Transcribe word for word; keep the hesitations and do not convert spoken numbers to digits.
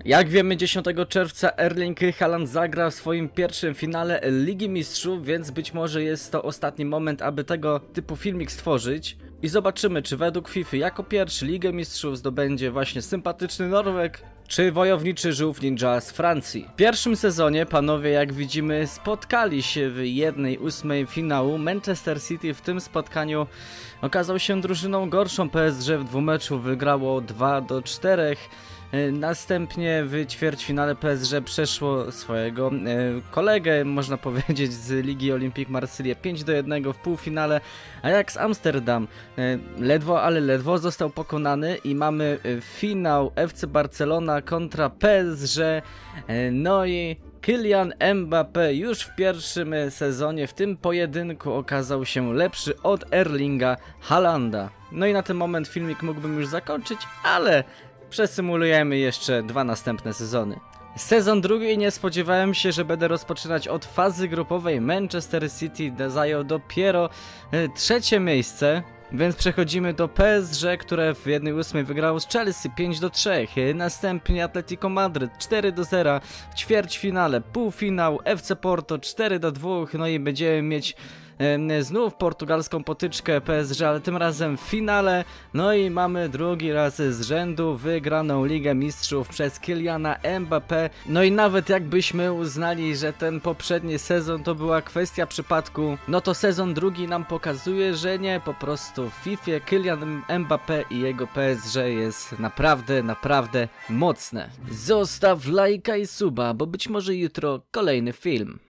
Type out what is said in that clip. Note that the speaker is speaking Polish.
Jak wiemy, dziesiątego czerwca Erling Haaland zagra w swoim pierwszym finale Ligi Mistrzów, więc być może jest to ostatni moment, aby tego typu filmik stworzyć. I zobaczymy, czy według FIFA jako pierwszy Ligę Mistrzów zdobędzie właśnie sympatyczny Norweg, czy wojowniczy żółw ninja z Francji. W pierwszym sezonie panowie, jak widzimy, spotkali się w jednej ósmej finału. Manchester City w tym spotkaniu okazał się drużyną gorszą. P S G w dwumeczu wygrało dwa do czterech. Następnie w ćwierćfinale P S G przeszło swojego kolegę, można powiedzieć, z Ligi Olympique Marseille pięć do jednego. W półfinale Ajax Amsterdam ledwo, ale ledwo został pokonany i mamy finał F C Barcelona kontra P S G. No i Kylian Mbappé już w pierwszym sezonie w tym pojedynku okazał się lepszy od Erlinga Haalanda. No i na ten moment filmik mógłbym już zakończyć, ale przesymulujemy jeszcze dwa następne sezony. Sezon drugi nie spodziewałem się, że będę rozpoczynać od fazy grupowej. Manchester City zajął dopiero e, trzecie miejsce, więc przechodzimy do P S G, które w jednej ósmej wygrało z Chelsea pięć do trzech. Następnie Atletico Madryt cztery do zera w ćwierćfinale, półfinał F C Porto cztery do dwóch. No i będziemy mieć znów portugalską potyczkę P S G, ale tym razem w finale. No i mamy drugi raz z rzędu wygraną Ligę Mistrzów przez Kyliana Mbappé. No i nawet jakbyśmy uznali, że ten poprzedni sezon to była kwestia przypadku, no to sezon drugi nam pokazuje, że nie, po prostu w FIFA Kylian Mbappé i jego P S G jest naprawdę, naprawdę mocne. Zostaw lajka i suba, bo być może jutro kolejny film.